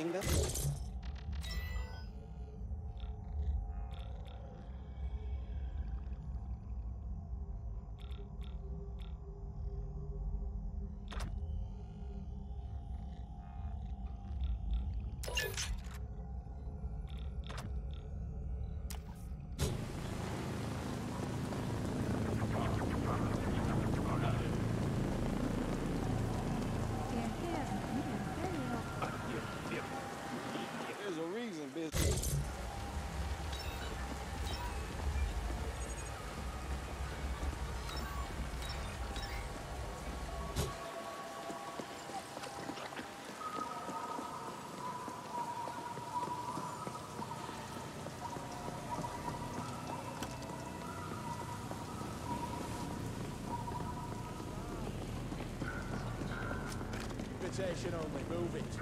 finger. There's a reason, bitch. Invitation only, move it.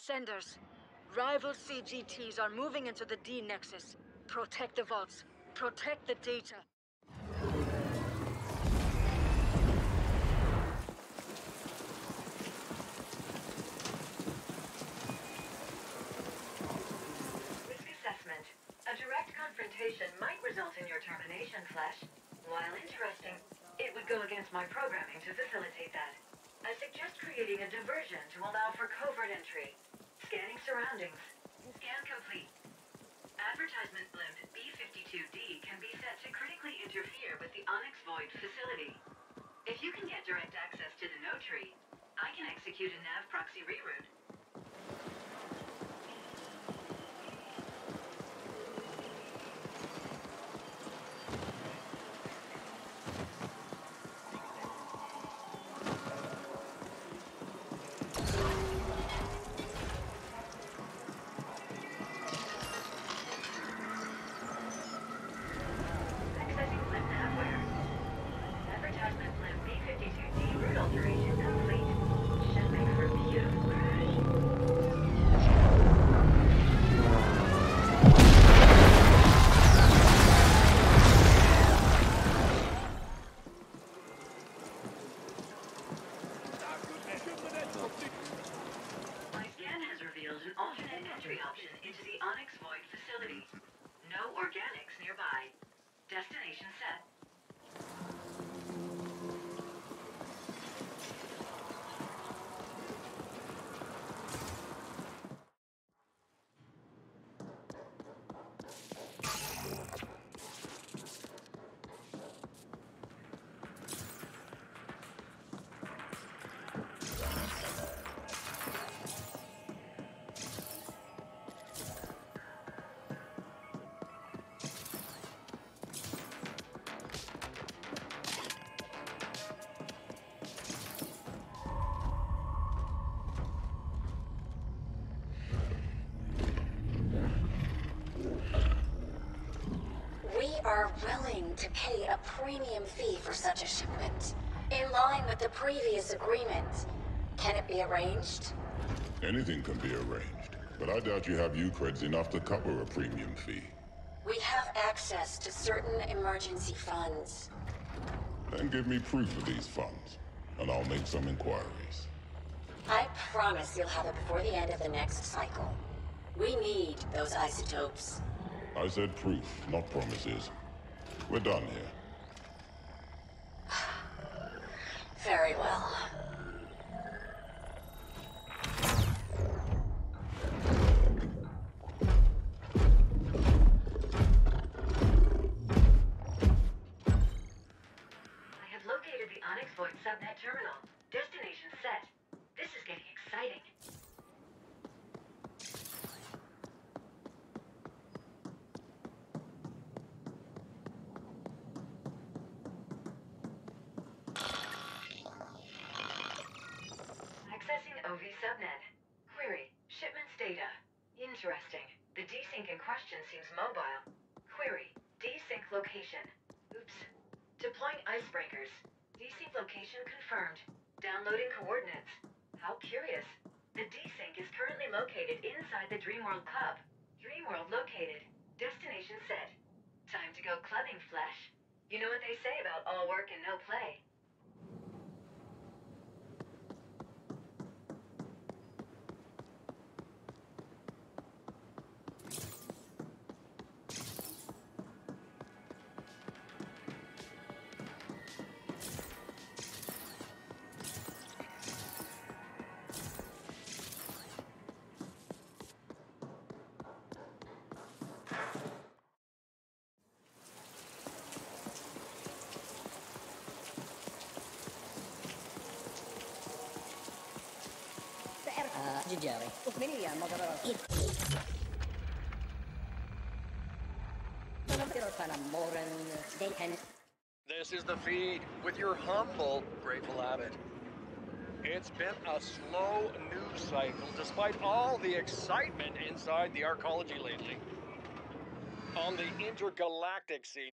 Ascenders. Rival CGTs are moving into the D-Nexus. Protect the vaults. Protect the data. Risk assessment. A direct confrontation might result in your termination, Flesh. While interesting, it would go against my programming to facilitate that. I suggest creating a diversion to allow for covert entry. Scanning surroundings. Scan complete. Advertisement blimp B-52D can be set to critically interfere with the Onyx Void facility. If you can get direct access to the node tree, I can execute a nav proxy reroute. Destination set. We are willing to pay a premium fee for such a shipment, in line with the previous agreement. Can it be arranged? Anything can be arranged, but I doubt you have Ucreds enough to cover a premium fee. We have access to certain emergency funds. Then give me proof of these funds, and I'll make some inquiries. I promise you'll have it before the end of the next cycle. We need those isotopes. I said proof, not promises. We're done here. Very well. I have located the Onyx Void subnet terminal. Destination set. This is getting exciting. Accessing OV subnet. Query. Shipments data. Interesting. The desync in question seems mobile. Query. Desync location. Oops. Deploying icebreakers. Desync location confirmed. Downloading coordinates. How curious. The desync is currently located inside the Dreamworld Club. Dreamworld located. Destination set. Time to go clubbing, Flesh. You know what they say about all work and no play. Jerry. This is the feed with your humble Grateful Abbott. It's been a slow news cycle despite all the excitement inside the arcology lately. On the intergalactic scene.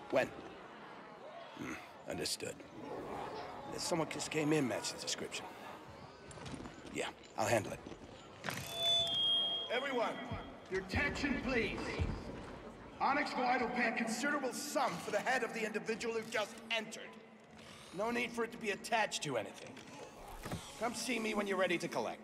When? Understood. Someone just came in, matched the description. Yeah, I'll handle it. Everyone, your attention, please. Onyx Glide will pay a considerable sum for the head of the individual who just entered. No need for it to be attached to anything. Come see me when you're ready to collect.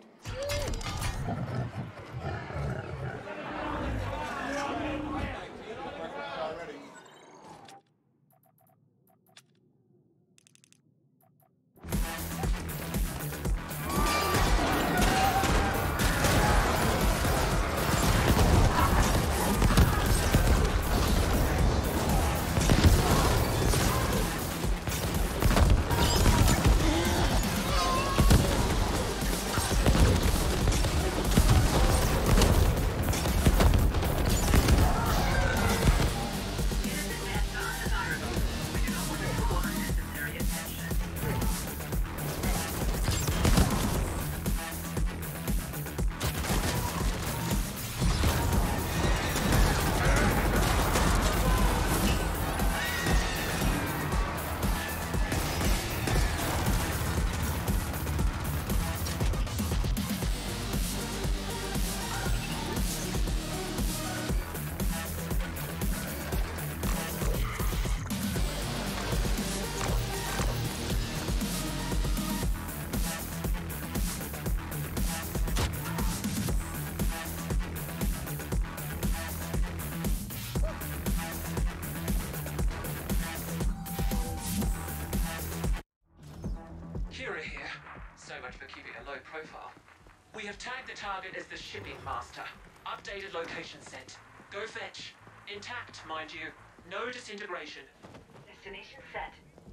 Kira here. So much for keeping a low profile. We have tagged the target as the Shipping Master. Updated location sent. Go fetch. Intact, mind you. No disintegration. Destination set.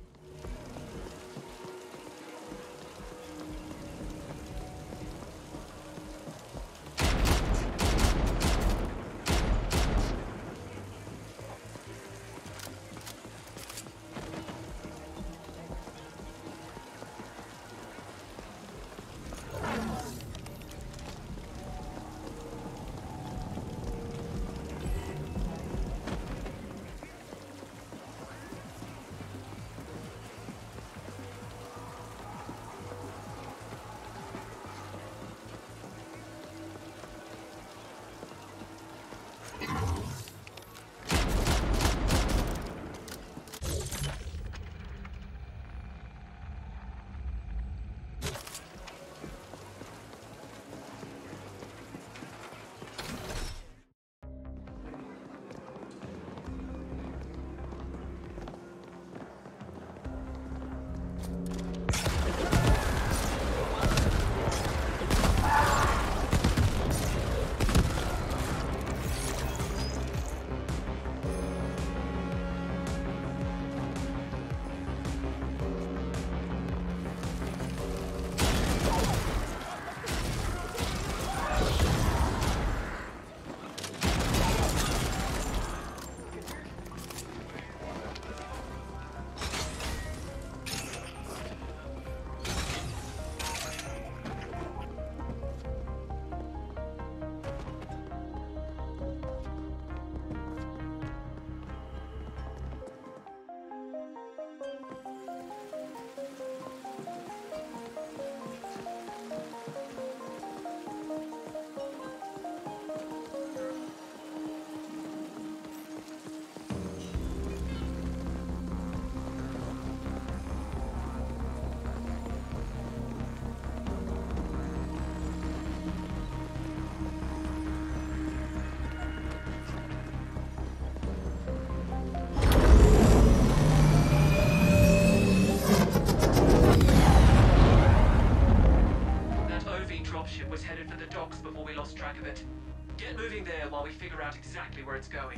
Was headed for the docks before we lost track of it. Get moving there while we figure out exactly where it's going.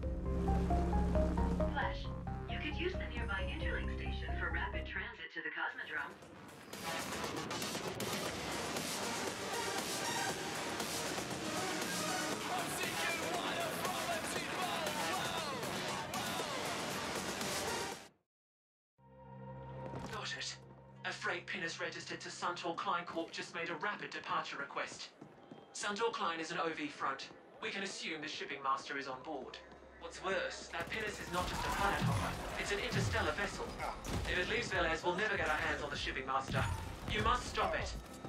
Flash, you could use the nearby Interlink station for rapid transit to the Cosmodrome. Got it. A freight pinnace registered to Suntor Klein Corp just made a rapid departure request. Suntor Klein is an OV front. We can assume the Shipping Master is on board. What's worse, that pinnace is not just a planet hopper. It's an interstellar vessel. If it leaves Velez, we'll never get our hands on the shipping master. You must stop it.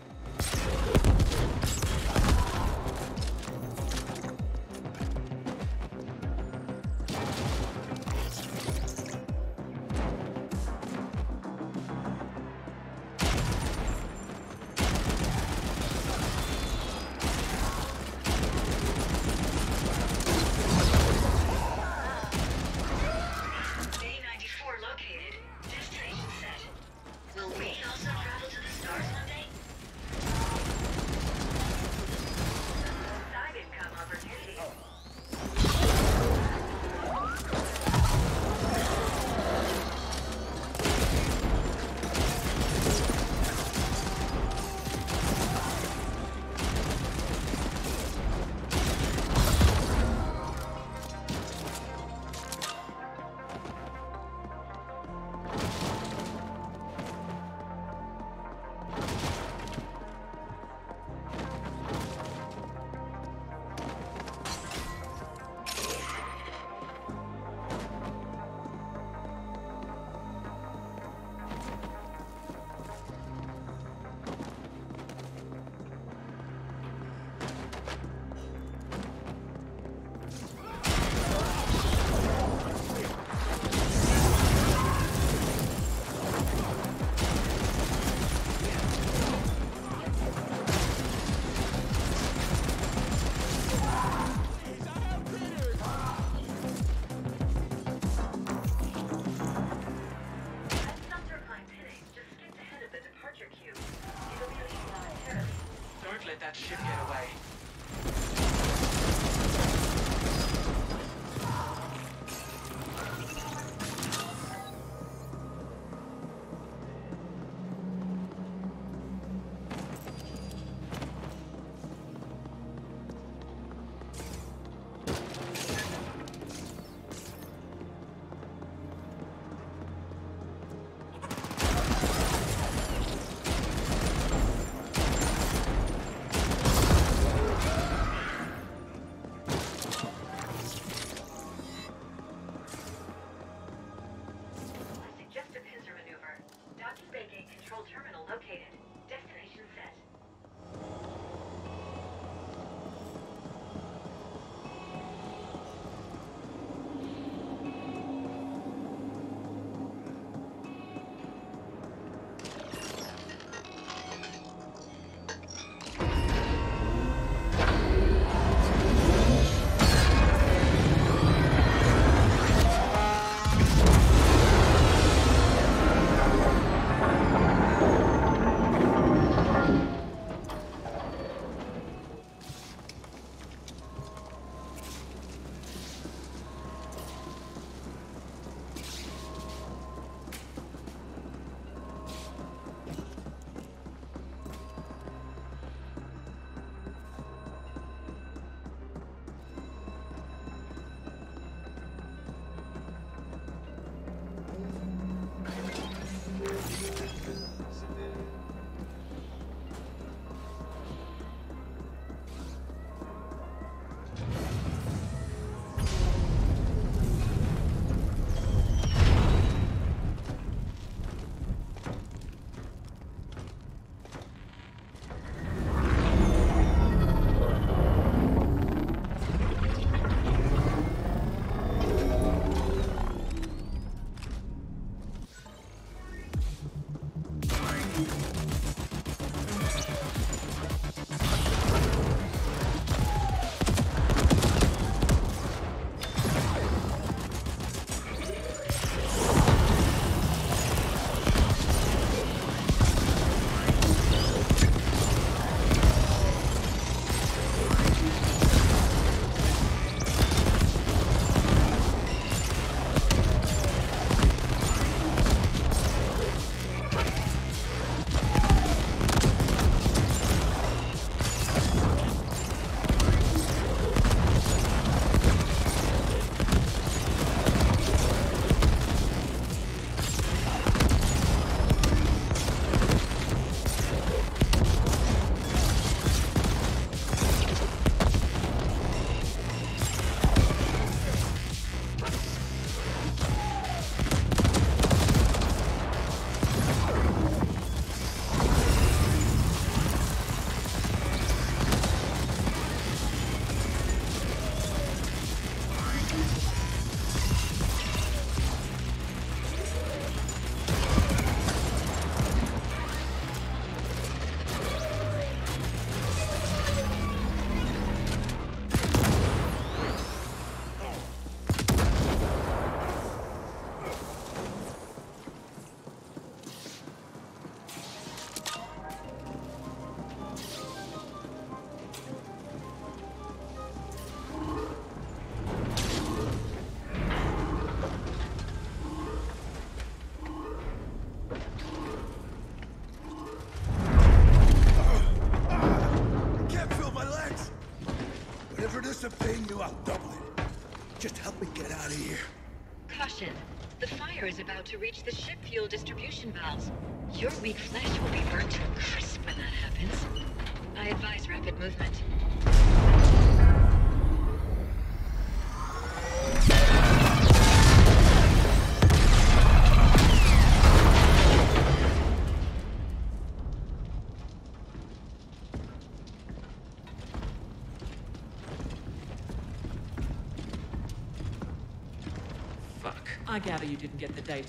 Let that ship get away. to paying you, I'll double it. Just help me get out of here. Caution. The fire is about to reach the ship fuel distribution valves. Your weak flesh will be burnt to a crisp when that happens. I advise rapid movement. Fuck. I gather you didn't get the data.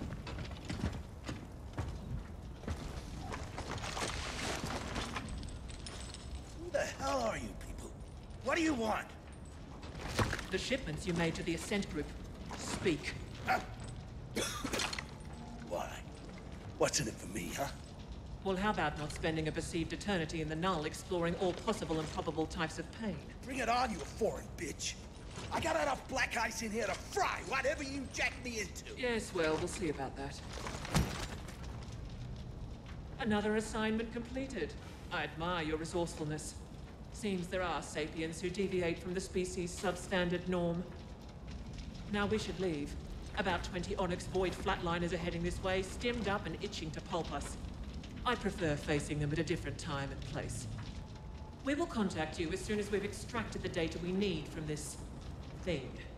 Who the hell are you people? What do you want? The shipments you made to the Ascent Group. Speak. Huh? Why? What's in it for me, huh? Well, how about not spending a perceived eternity in the Null exploring all possible and probable types of pain? Bring it on, you foreign bitch. I got enough black ice in here to fry whatever you jack me into. Yes, well, we'll see about that. Another assignment completed. I admire your resourcefulness. Seems there are sapiens who deviate from the species' substandard norm. Now we should leave. About 20 Onyx Void flatliners are heading this way, stimmed up and itching to pulp us. I prefer facing them at a different time and place. We will contact you as soon as we've extracted the data we need from this thing.